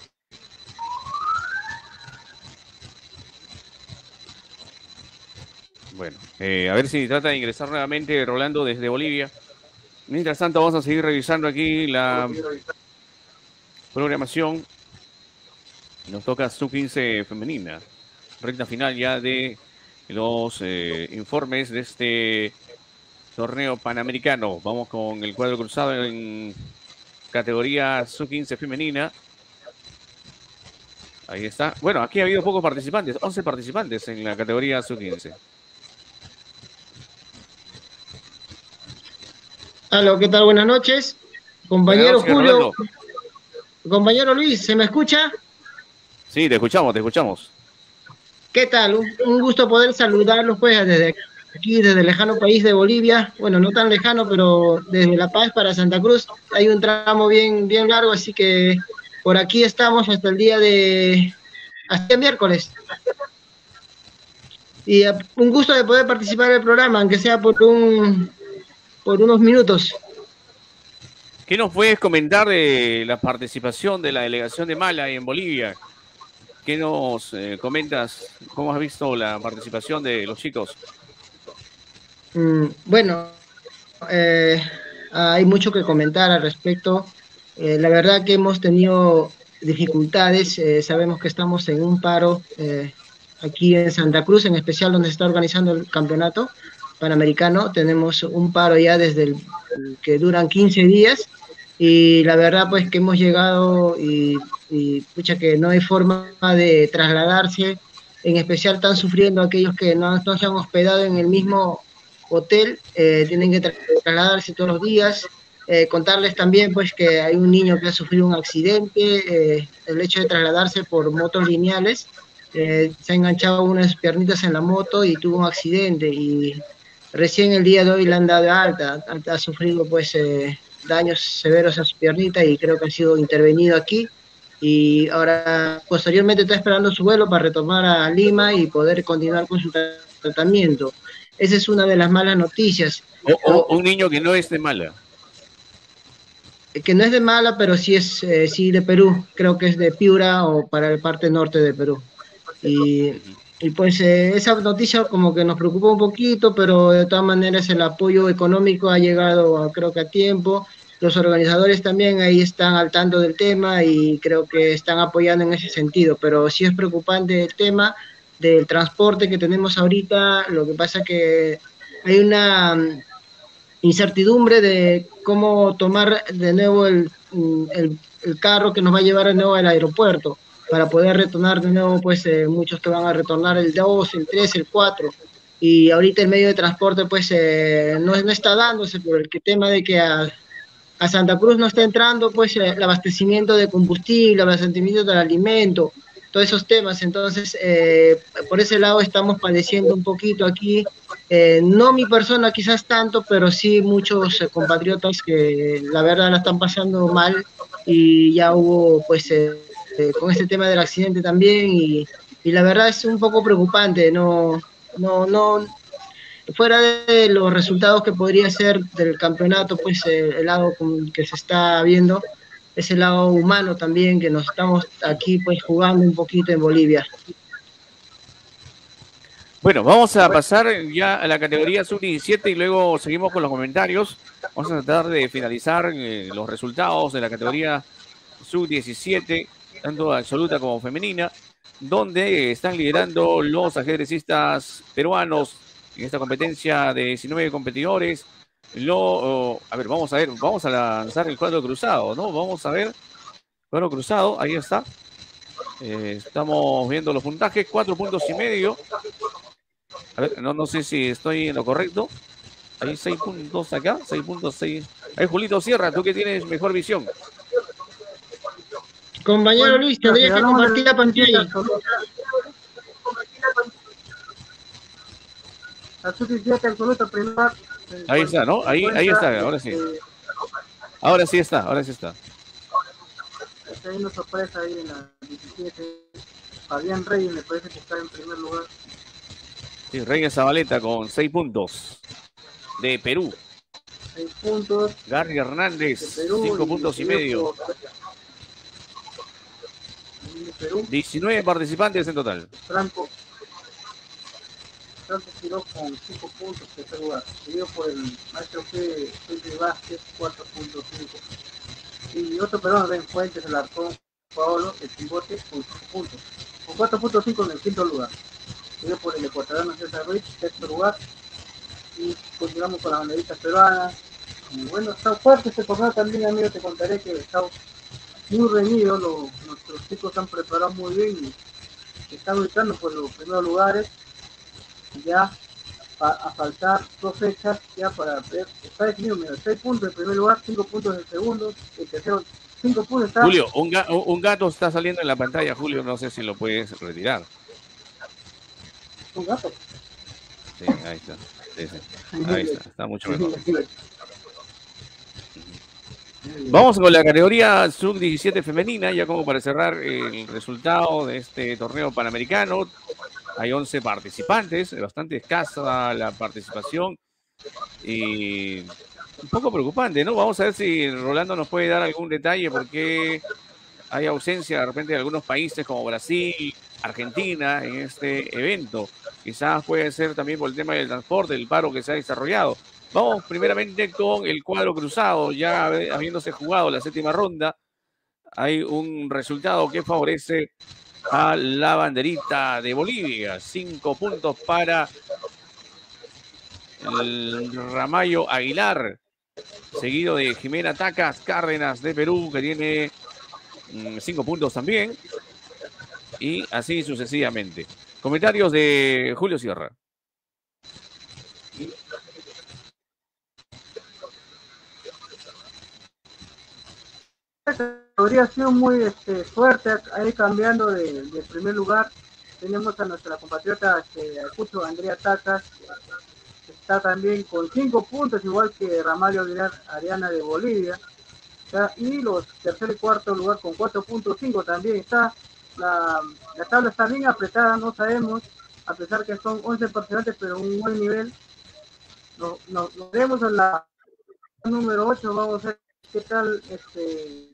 Bueno, eh, a ver si trata de ingresar nuevamente Rolando desde Bolivia. Mientras tanto, vamos a seguir revisando aquí la programación. Nos toca sub quince femenina. Recta final ya de los eh, informes de este torneo panamericano. Vamos con el cuadro cruzado en categoría sub quince femenina. Ahí está. Bueno, aquí ha habido pocos participantes, once participantes en la categoría sub quince. Aló, ¿qué tal? Buenas noches. Compañero Buenas noches, Julio. Rolando. Compañero Luis, ¿se me escucha? Sí, te escuchamos, te escuchamos. ¿Qué tal? Un, un gusto poder saludarlos pues desde aquí, desde el lejano país de Bolivia. Bueno, no tan lejano, pero desde La Paz para Santa Cruz. Hay un tramo bien, bien largo, así que por aquí estamos hasta el día de... hasta el miércoles. Y uh, un gusto de poder participar en el programa, aunque sea por un... por unos minutos. ¿Qué nos puedes comentar de la participación de la delegación de Mala en Bolivia? ¿Qué nos eh, comentas? ¿Cómo has visto la participación de los chicos? Mm, bueno, eh, hay mucho que comentar al respecto. Eh, la verdad que hemos tenido dificultades. Eh, sabemos que estamos en un paro eh, aquí en Santa Cruz, en especial donde se está organizando el campeonato panamericano. Tenemos un paro ya desde el que duran quince días y la verdad pues que hemos llegado y, y pucha que no hay forma de trasladarse, en especial están sufriendo aquellos que no, no se han hospedado en el mismo hotel, eh, tienen que trasladarse todos los días. Eh, contarles también pues que hay un niño que ha sufrido un accidente, eh, el hecho de trasladarse por motos lineales, eh, se ha enganchado unas piernitas en la moto y tuvo un accidente y recién el día de hoy le han dado alta, ha, ha sufrido pues eh, daños severos a su piernita y creo que ha sido intervenido aquí y ahora posteriormente está esperando su vuelo para retomar a Lima y poder continuar con su tratamiento. Esa es una de las malas noticias. O, o un niño que no es de Mala. Que no es de Mala, pero sí es eh, sí de Perú, creo que es de Piura o para la parte norte de Perú. Y, y pues eh, esa noticia como que nos preocupa un poquito, pero de todas maneras el apoyo económico ha llegado a, creo que a tiempo. Los organizadores también ahí están al tanto del tema y creo que están apoyando en ese sentido, pero sí es preocupante el tema del transporte que tenemos ahorita. Lo que pasa que hay una um, incertidumbre de cómo tomar de nuevo el, el, el carro que nos va a llevar de nuevo al aeropuerto para poder retornar de nuevo, pues eh, muchos que van a retornar el dos, el tres, el cuatro, y ahorita el medio de transporte pues eh, no, no está dándose por el que tema de que a, a Santa Cruz no está entrando pues el abastecimiento de combustible, el abastecimiento del alimento, todos esos temas. Entonces eh, por ese lado estamos padeciendo un poquito aquí, eh, no mi persona quizás tanto, pero sí muchos eh, compatriotas que la verdad la están pasando mal y ya hubo pues eh, eh, con este tema del accidente también y, y la verdad es un poco preocupante, no, no, no, fuera de los resultados que podría ser del campeonato, pues eh, el lado con que se está viendo, es el lado humano también, que nos estamos aquí pues jugando un poquito en Bolivia. Bueno, vamos a pasar ya a la categoría sub diecisiete y luego seguimos con los comentarios. Vamos a tratar de finalizar eh, los resultados de la categoría sub diecisiete, tanto absoluta como femenina, donde están liderando los ajedrecistas peruanos en esta competencia de diecinueve competidores. Lo, oh, a ver, vamos a ver, vamos a lanzar el cuadro cruzado, ¿no? Vamos a ver, cuadro cruzado, ahí está. Eh, estamos viendo los puntajes, cuatro puntos y medio. A ver, no, no sé si estoy en lo correcto. Hay seis puntos acá, seis puntos seis. Ahí, Julito Sierra, tú que tienes mejor visión. Compañero bueno, Luis, tendría que compartir la pantalla. Ahí está, ¿no? Ahí, ahí está, ahora sí. Ahora sí está, ahora sí está. Hay una sorpresa ahí en la diecisiete. Fabián Reyes me parece que está en primer lugar. Sí, Reyes Zabaleta con seis puntos. De Perú. seis puntos. Gary Hernández, cinco puntos y medio. Perú. diecinueve participantes en total. Franco. Franco tiró con cinco puntos, tercer lugar. Seguido por el maestro Felipe Vázquez, cuatro puntos cinco. Y otro peruano, Ben Fuentes, el arcón Paolo, el pivote, con cinco puntos. Con cuatro puntos cinco en el quinto lugar. Seguido por el ecuatoriano César Ruiz, sexto lugar. Y continuamos con las banderitas peruanas. Y bueno, está fuerte este torneo también, amigo. Te contaré que está muy reñido. Lo, nuestros chicos se han preparado muy bien y están luchando por los primeros lugares. Ya a, a faltar dos fechas ya para ver. Está definido, mira, seis puntos en primer lugar, cinco puntos en segundo, el tercero, cinco puntos está. Julio, un, ga un gato está saliendo en la pantalla, Julio, no sé si lo puedes retirar. ¿Un gato? Sí, ahí está. Sí, sí. Ahí está, está mucho mejor. Vamos con la categoría sub diecisiete femenina, ya como para cerrar el resultado de este torneo panamericano. Hay once participantes, bastante escasa la participación y un poco preocupante, ¿no? Vamos a ver si Rolando nos puede dar algún detalle porque hay ausencia de repente de algunos países como Brasil, Argentina en este evento. Quizás puede ser también por el tema del transporte, el paro que se ha desarrollado. Vamos primeramente con el cuadro cruzado, ya habiéndose jugado la séptima ronda. Hay un resultado que favorece a la banderita de Bolivia. Cinco puntos para el Ramallo Aguilar, seguido de Jimena Tacas Cárdenas de Perú, que tiene mmm, cinco puntos también. Y así sucesivamente. Comentarios de Julio Sierra. Habría sido muy este, fuerte ahí cambiando de, de primer lugar. Tenemos a nuestra compatriota este, Ayacucho, Andrea Tacas, que está también con cinco puntos, igual que Ramallo Ariana de Bolivia. ¿Ya? Y los tercer y cuarto lugar con cuatro puntos cinco también. Está la, la tabla está bien apretada, no sabemos, a pesar que son once participantes, pero un buen nivel. Nos, nos, nos vemos en la número ocho, vamos a ver qué tal este.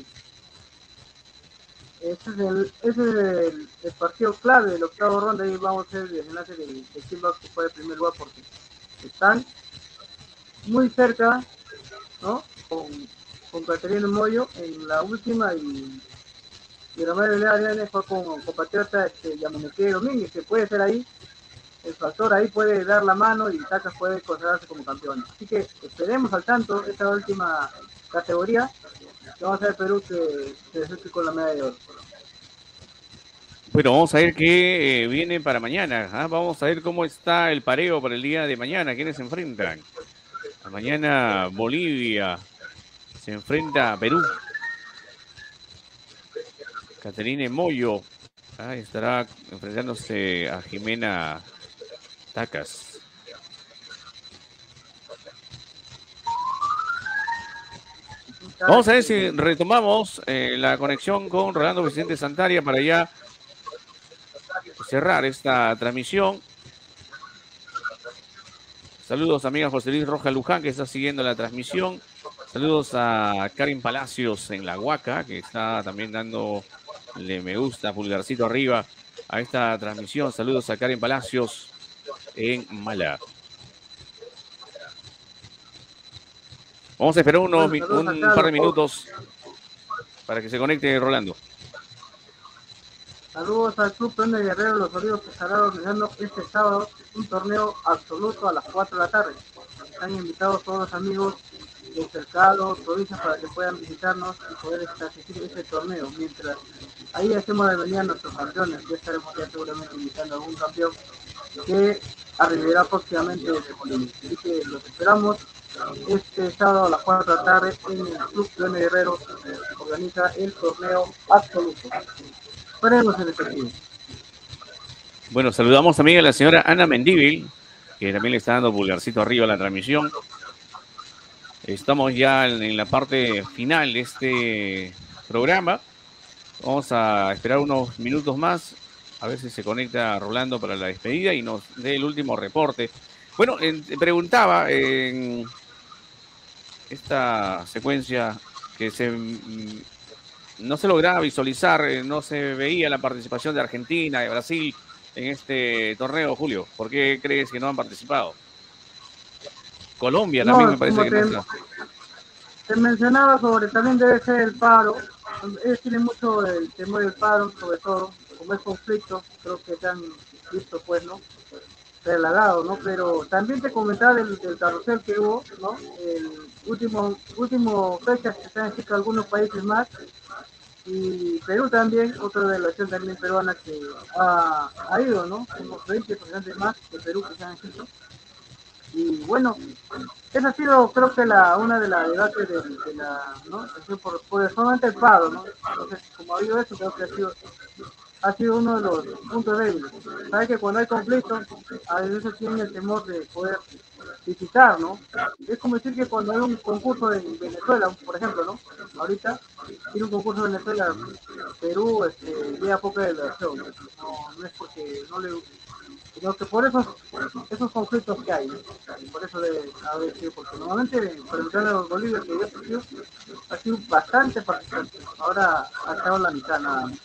Ese es, el, ese es el, el partido clave del octavo ronda. Ahí vamos a ver el enlace de, de quién va a ocupar el primer lugar porque están muy cerca, ¿no? Con, con Caterina Moyo en la última y, y Romero de Ariane fue con compatriota este, Yamuneque Domínguez, que puede ser ahí el factor, ahí puede dar la mano y Tacas puede considerarse como campeón. Así que esperemos al tanto esta última categoría. Vamos a ver Perú que se desuque con la medalla de oro. Bueno, vamos a ver qué eh, viene para mañana. ¿eh? Vamos a ver cómo está el pareo para el día de mañana. ¿Quiénes se enfrentan? Mañana Bolivia se enfrenta a Perú. Caterine Moyo ah, estará enfrentándose a Jimena Tacas. Vamos a ver si retomamos eh, la conexión con Rolando Vicente Santaria para ya cerrar esta transmisión. Saludos, amiga José Luis Rojas Luján, que está siguiendo la transmisión. Saludos a Karin Palacios en La Huaca, que está también dándole me gusta, pulgarcito arriba a esta transmisión. Saludos a Karin Palacios en Mala. Vamos a esperar unos, un par de minutos para que se conecte Rolando. Saludos al Club Peón de Guerrero Los Olivos, que estará organizando este sábado un torneo absoluto a las cuatro de la tarde. Están invitados todos los amigos del cercado, provincias, para que puedan visitarnos y poder asistir a este torneo. Mientras ahí hacemos de venir a nuestros campeones, ya estaremos ya seguramente invitando a algún campeón que arribará próximamente desde Bolivia. Así que los esperamos este sábado a las cuatro de la tarde en el Club Peón de Guerrero, que organiza el torneo absoluto. Esperemos el efectivo. Bueno, saludamos también a la señora Ana Mendívil, que también le está dando pulgarcito arriba a la transmisión. Estamos ya en, en la parte final de este programa. Vamos a esperar unos minutos más, a ver si se conecta Rolando para la despedida y nos dé el último reporte. Bueno, eh, preguntaba en esta secuencia que se... Mm, no se lograba visualizar, no se veía la participación de Argentina, de Brasil en este torneo, Julio. ¿Por qué crees que no han participado? Colombia también no, me parece que te, no está. Te mencionaba sobre, también debe ser el paro. Ellos tienen mucho el temor del paro, sobre todo, como es conflicto, creo que se han visto, pues, ¿no? Relagado, ¿no? Pero también te comentaba del, del carrusel que hubo, ¿no? El último, último fecha que se han escrito algunos países más. Y Perú también, otra delegación también peruana que ha, ha ido, ¿no? Unos veinte representantes más de Perú que se han escrito. Y bueno, esa ha sido, creo que la una de las debates de, de la, ¿no? Por, por solamente el paro, ¿no? Entonces, como ha habido eso, creo que ha sido, ha sido uno de los puntos débiles. Sabes que cuando hay conflicto, a veces tienen el temor de poder visitar, ¿no? Es como decir que cuando hay un concurso en Venezuela, por ejemplo, ¿no? Ahorita tiene un concurso en Venezuela, Perú, este, llega poca delegación, ¿no? No, no es porque no le... sino que por esos, esos conflictos que hay, ¿no? Por eso debe haber sido, porque normalmente preguntarle a los Bolivia que yo ha sido, ha sido bastante participante. Ahora ha estado la mitad nada más.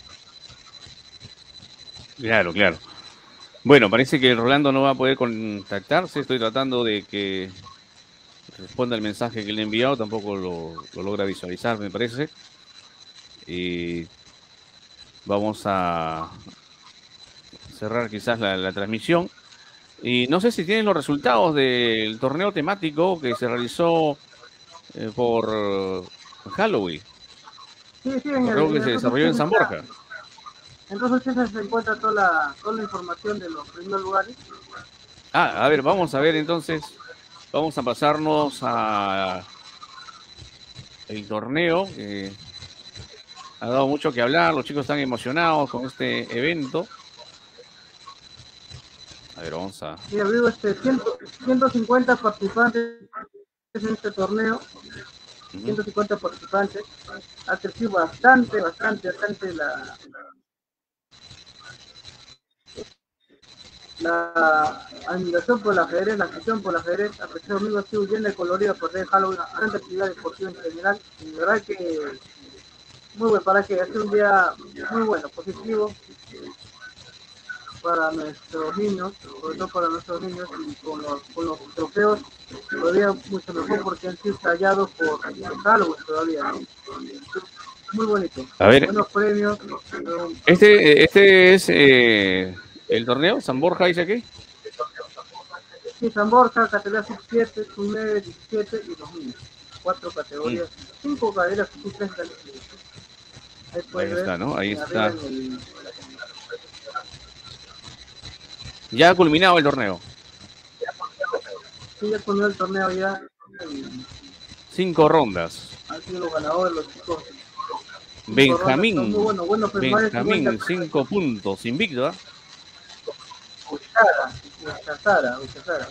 Claro, claro. Bueno, parece que Rolando no va a poder contactarse. Estoy tratando de que responda el mensaje que le he enviado. Tampoco lo, lo logra visualizar, me parece. Y vamos a cerrar quizás la, la transmisión. Y no sé si tienen los resultados del torneo temático que se realizó eh, por Halloween. Sí, sí, en Creo el, que en se el desarrolló en San Borja. Entonces se encuentra toda la, toda la información de los primeros lugares. Ah, a ver, vamos a ver entonces. Vamos a pasarnos a el torneo. Que ha dado mucho que hablar. Los chicos están emocionados con este evento. A ver, vamos a... Sí, ha habido este ciento cincuenta participantes en este torneo. Uh-huh. ciento cincuenta participantes. Ha crecido bastante, bastante, bastante la... La admiración por la ajedrez, la afición por la ajedrez, apreciado amigo, ha sido llena de colorido por el Halloween, gran actividad deportiva en general, y de verdad que muy bueno, para que hace un día muy bueno, positivo para nuestros niños, sobre todo para nuestros niños, y con los, con los trofeos todavía mucho mejor porque han sido tallados por Halloween todavía, ¿no? Muy bonito. A ver, buenos premios. Este, este es... Eh... ¿El torneo? ¿San Borja dice aquí? Sí, San Borja, categoría sub siete, sub nueve, diecisiete y dos mil. Cuatro categorías, sí. Cinco categorías sub tres. Ahí, Ahí está, ¿no? Ahí está. El... Ya ha culminado el torneo. Sí, ya culminó el torneo ya. Cinco rondas. Han sido los ganadores, los chicos. Benjamín. Bueno, bueno, pues Benjamín, cinco puntos, invicto, ¿eh? Uchara, Uchazara, Uchazara.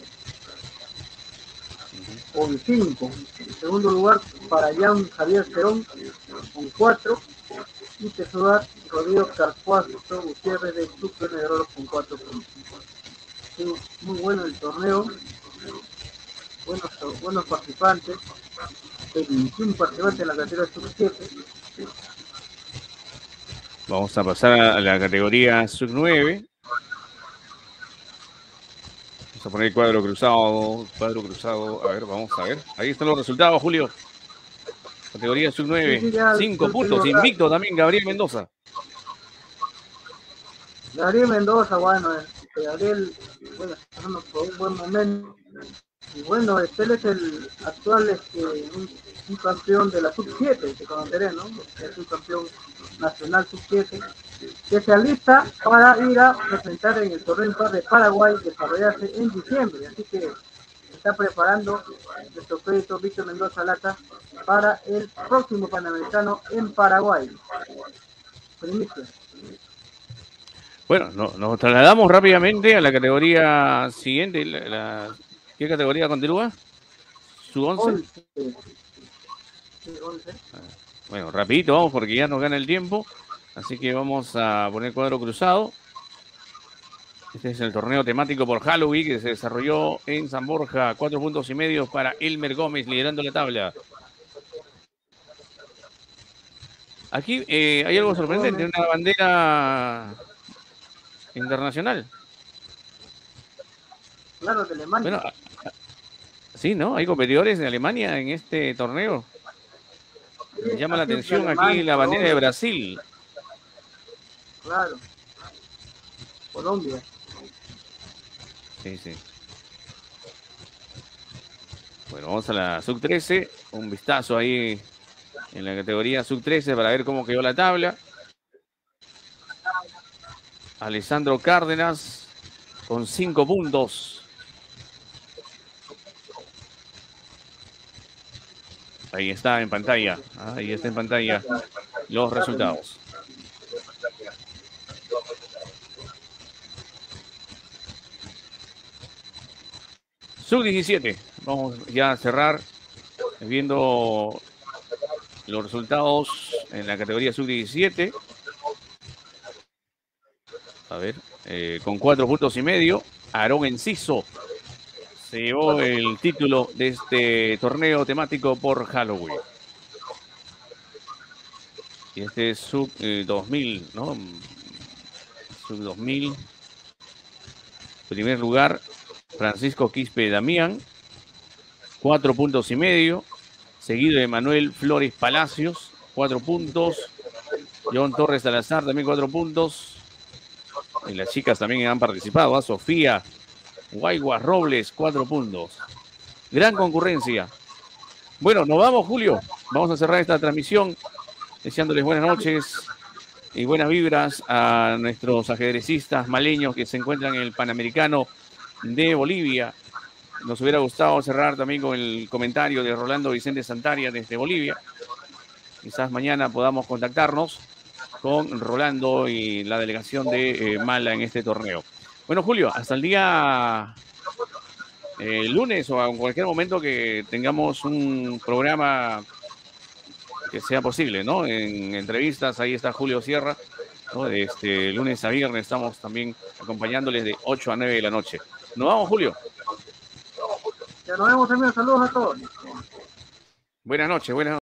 Con cinco. En segundo lugar, para Jan Javier Cerón, con cuatro. y Tesudat Rodrigo Carcuazo Gutiérrez de Sucre de Oro con cuatro puntos. Sí, muy bueno el torneo, buenos, buenos participantes, veintiún participantes en la categoría sub siete. Vamos a pasar a la categoría sub nueve. Vamos a poner el cuadro cruzado, cuadro cruzado, a ver, vamos a ver. Ahí están los resultados, Julio. Categoría sub nueve, Sí, sí, ya, cinco ya puntos, tengo, invicto ya. también Gabriel Mendoza. Gabriel Mendoza, bueno, este, Gabriel, bueno, está pasando por un buen momento. Y bueno, este, él es el actual, este, un, un campeón de la sub siete, que conoceré, ¿no? Es un campeón nacional sub siete, que se alista para ir a presentar en el torneo impar de Paraguay, desarrollarse en diciembre. Así que se está preparando nuestro crédito Víctor Mendoza Lata para el próximo Panamericano en Paraguay. Primicia. Bueno, no, nos trasladamos rápidamente a la categoría siguiente. La, la, ¿Qué categoría continúa? ¿Sub once? Bueno, rapidito vamos porque ya nos gana el tiempo. Así que vamos a poner cuadro cruzado. Este es el torneo temático por Halloween que se desarrolló en San Borja. Cuatro puntos y medio para Elmer Gómez liderando la tabla. Aquí eh, hay algo sorprendente, una bandera internacional. Claro, de Alemania. Bueno, sí, ¿no? Hay competidores de Alemania en este torneo. Me llama la atención aquí la bandera de Brasil. Claro. Colombia. Sí, sí. Bueno, vamos a la sub trece. Un vistazo ahí en la categoría sub trece para ver cómo quedó la tabla. Alessandro Cárdenas con cinco puntos. Ahí está en pantalla. Ahí está en pantalla los resultados. sub diecisiete. Vamos ya a cerrar viendo los resultados en la categoría sub diecisiete. A ver, eh, con cuatro puntos y medio, Aarón Enciso se llevó el título de este torneo temático por Halloween. Y este es sub eh, dos mil, ¿no? Sub dos mil. Primer lugar, Francisco Quispe Damián, cuatro puntos y medio. Seguido de Manuel Flores Palacios, cuatro puntos. John Torres Salazar, también cuatro puntos. Y las chicas también han participado. ¿eh? Sofía Guayguas Robles, cuatro puntos. Gran concurrencia. Bueno, nos vamos, Julio. Vamos a cerrar esta transmisión deseándoles buenas noches y buenas vibras a nuestros ajedrecistas maleños que se encuentran en el Panamericano de Bolivia. Nos hubiera gustado cerrar también con el comentario de Rolando Vicente Santaria desde Bolivia. Quizás mañana podamos contactarnos con Rolando y la delegación de eh, Mala en este torneo. Bueno, Julio, hasta el día eh, lunes o en cualquier momento que tengamos un programa que sea posible, ¿no? En entrevistas, ahí está Julio Sierra, ¿no? De este lunes a viernes estamos también acompañándoles de ocho a nueve de la noche. Nos vamos, Julio. Ya nos vemos, amigos. Saludos a todos. Buenas noches, buenas noches.